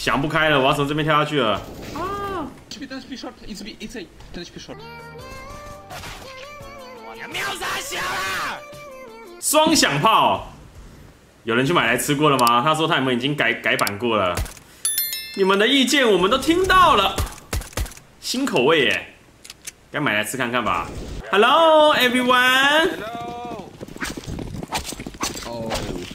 想不开了，我要从这边跳下去了。 啊 ！HP short, it's B, it's A, 10 HP short。 有没有傻小啦？ 双响炮，有人去买来吃过了吗？他说他们已经改版过了。你们的意见我们都听到了，新口味耶，该买来吃看看吧。Hello everyone。 哦。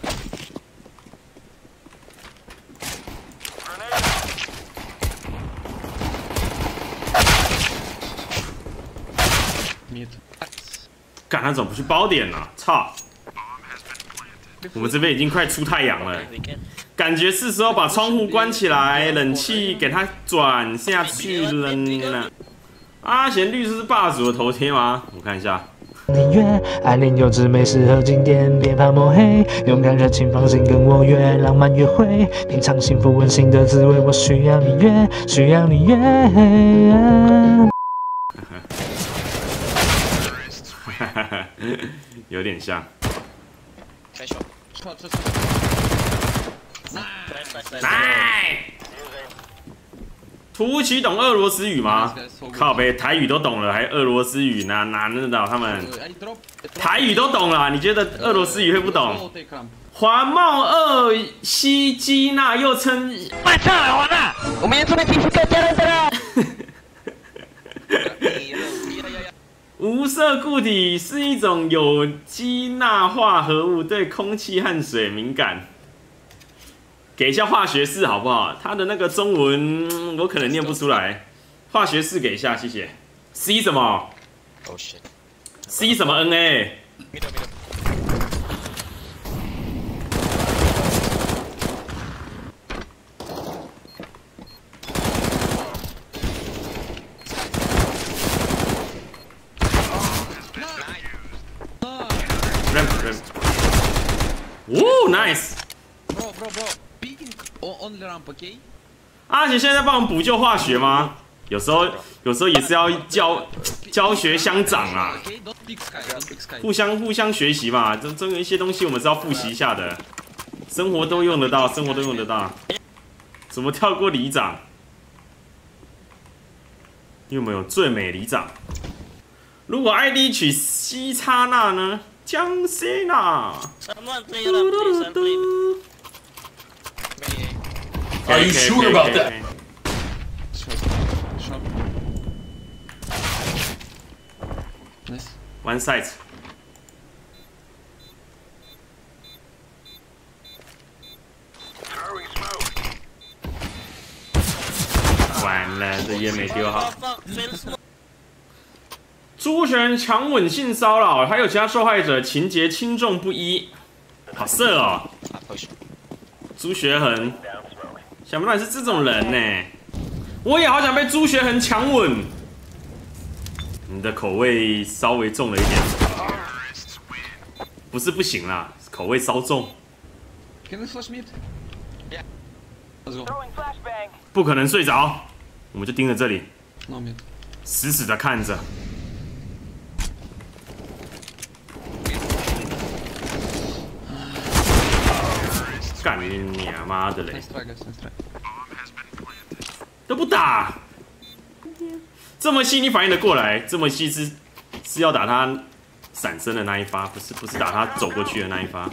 干，他怎么不去包点呢？操！我们这边已经快出太阳了，感觉是时候把窗户关起来，冷气给它转下去了呢。阿贤律师是霸主的头贴吗？我看一下。 音乐，爱恋幼稚美适合经典，别怕抹黑，勇敢热情放心跟我约，浪漫约会，品尝幸福温馨的滋味，我需要你约，需要你约。 有点像。来，土起懂俄罗斯语吗？靠北，台语都懂了，还俄罗斯语呢？哪能懂他们？台语都懂了，你觉得俄罗斯语会不懂？环贸二烯基钠又称…… 卖菜了，完了！我们这边皮肤更加了的。 无色固体是一种有机钠化合物，对空气和水敏感。给一下化学式好不好？它的那个中文我可能念不出来，化学式给一下，谢谢。C 什么 ？Oh shit。 C 什么 NA？ 哦 ，nice。Bro， only ramp, okay？ 阿杰现在在帮我们补救化学吗？有时候也是要教学相长啊，互相学习嘛。这有一些东西我们是要复习一下的，生活都用得到，生活都用得到。怎么跳过里长？你有没有最美里长？如果 ID 取西叉那呢？江西那。 Are you sure about that? Nice. One side. 完了，这烟没丢好。朱璇强吻性骚扰，还有其他受害者情节轻重不一，好色哦。朱学恒。想不到你是这种人呢，我也好想被朱学恒强吻。你的口味稍微重了一点，不是不行啦，口味稍重。 Can we flash mid? Yeah. Let's go. 不可能睡着，我们就盯着这里， No mid. 死死的看着。干你娘妈的嘞！ Nice try, guys. Nice try. 都不打，这么细你反应得过来？这么细是要打他闪身的那一发，不是打他走过去的那一发。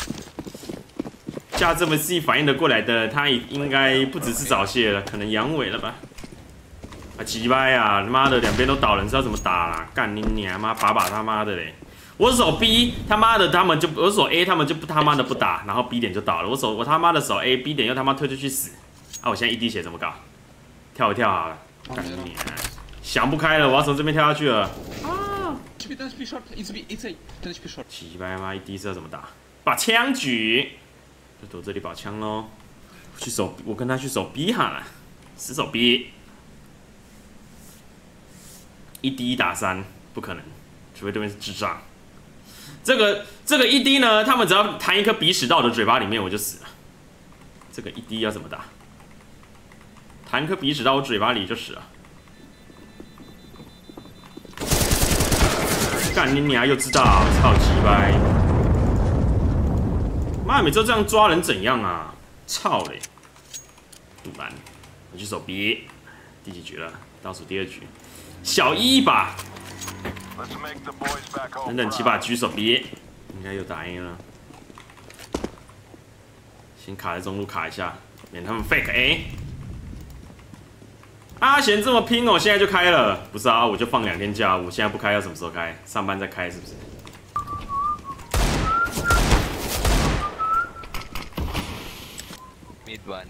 像这么细反应得过来的，他应该不只是早泄了，可能阳痿了吧？啊，鸡掰啊！他妈的，两边都倒人，知道怎么打啦？干你娘妈，把他妈的嘞！我手 B 他妈的他们就我手 A 他们就不他妈的不打，然后 B 点就倒了。我他妈的手 A B 点又他妈推出去死。啊，我现在一滴血怎么搞？跳一跳好了。干你娘！想不开了，我要从这边跳下去了。啊 10 HP short, it's B, it's A, 10 HP short. 鸡掰妈，一滴是要怎么打？把枪举，就躲这里把枪喽。去守，我跟他去守 B 好了，死守 B。一滴打3，不可能，除非对面是智障。这个一滴呢，他们只要弹一颗鼻屎到我的嘴巴里面，我就死了。这个一滴要怎么打？弹一颗鼻屎到我嘴巴里就死了。干你娘又知道，操鸡掰！妈，每次都这样抓人怎样啊？操嘞！ 杜兰，我去守 B， 第几局了？倒数第2局，小一把。等等，7把举手 B， 应该有打赢了。先卡在中路卡一下，免他们 fake A。阿贤这么拼哦，现在就开了？不是啊，我就放2天假，我现在不开要什么时候开？上班再开是不是？ Mid one。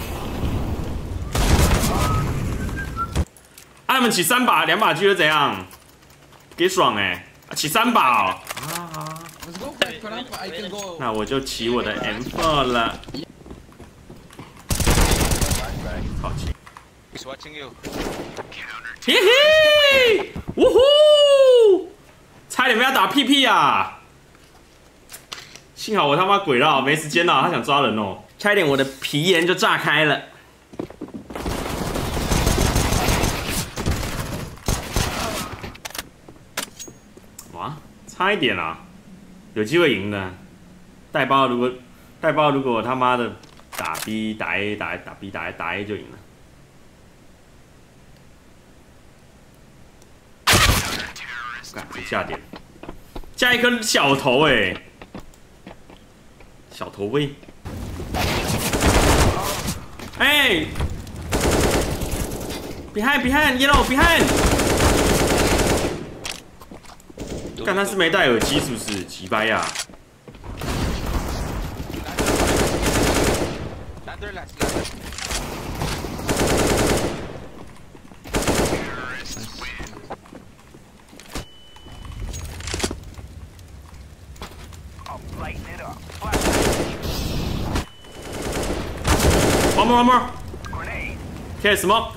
啊，他们起3把，2把狙怎样？给爽哎、啊，起3把哦。啊， Let's go back for up. I can go. 那我就起我的 M4 了。好奇。 He's watching you. 嘿嘿，呜呼！差点被他打屁屁啊！幸好我他妈鬼绕，没时间了，他想抓人哦，差一点我的皮炎就炸开了。哇，差一点啊，有机会赢的。带包如果他妈的打 B 打 A 打 B 打 A 就赢了。 干，下点，加一颗小头哎、小头威，哎 ，behind yellow behind， 干他是没戴耳机是不是？奇掰呀！ One more. Okay, smoke.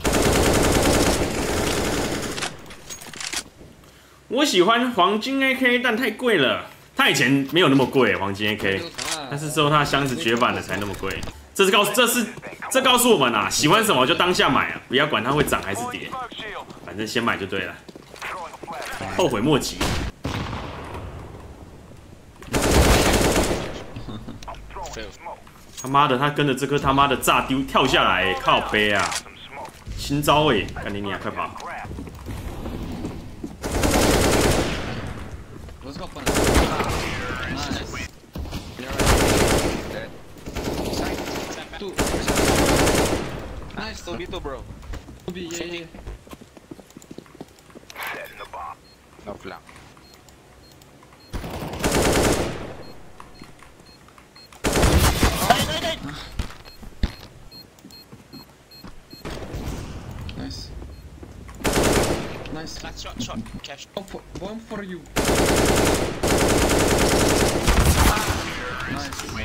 我喜欢黄金 AK， 但太贵了。它以前没有那么贵，黄金 AK， 但是之后它箱子绝版了才那么贵。这告诉我们啊，喜欢什么就当下买啊，不要管它会涨还是跌，反正先买就对了，后悔莫及。 他妈的，他跟着这颗他妈的炸丢跳下来，靠背啊！新招哎，干你娘，快跑！ Let's go for Two. Nice. 2v2 bro. 2v, yeah. No flank. Nice. Nice. Last shot, cash. Bomb for you. Nice.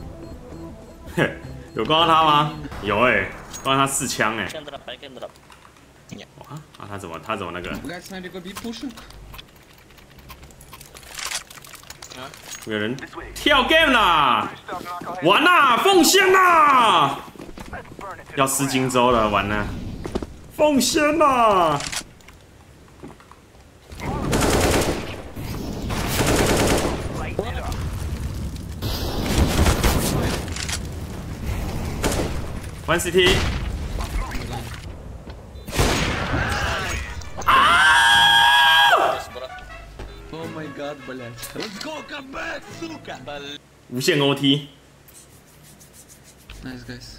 有光到他吗？有哎、光到他4枪哎、 I can drop. 哇啊，他怎么那个？ Guys, maybe go be pushing. 有人跳 game 啦！完啦，奉献啦！要失荆州了，完了，奉献啦！ One CT。 Oh my god, блядь. Let's go, come back, сука! 无限 OT。 Nice, guys.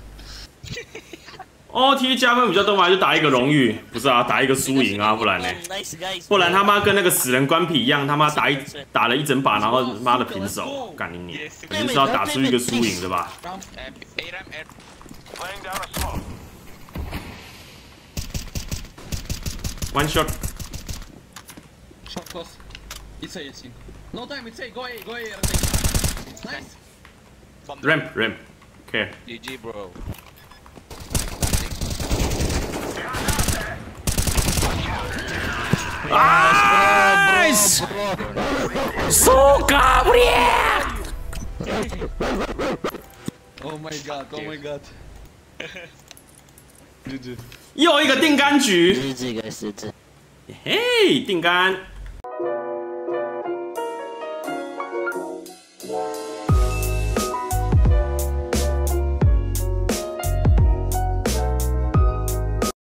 OT 加分比较多嘛，就打一个荣誉，不是啊，打一个输赢啊，不然呢？ Nice guys. 不然他妈跟那个死人关皮一样，他妈打了一整把，然后妈的平手，干你娘！你就是要打出一个输赢对吧？ Ramp. A ramp, air. One shot. Shot close. It's A, I think. No time, it's A. Go A, go A. Nice. Ramp. Okay. GG bro. Nice. Сука, блядь! Oh my god, oh my god. GG. 又一个定杆局， GG guys, GG. 嘿，定杆。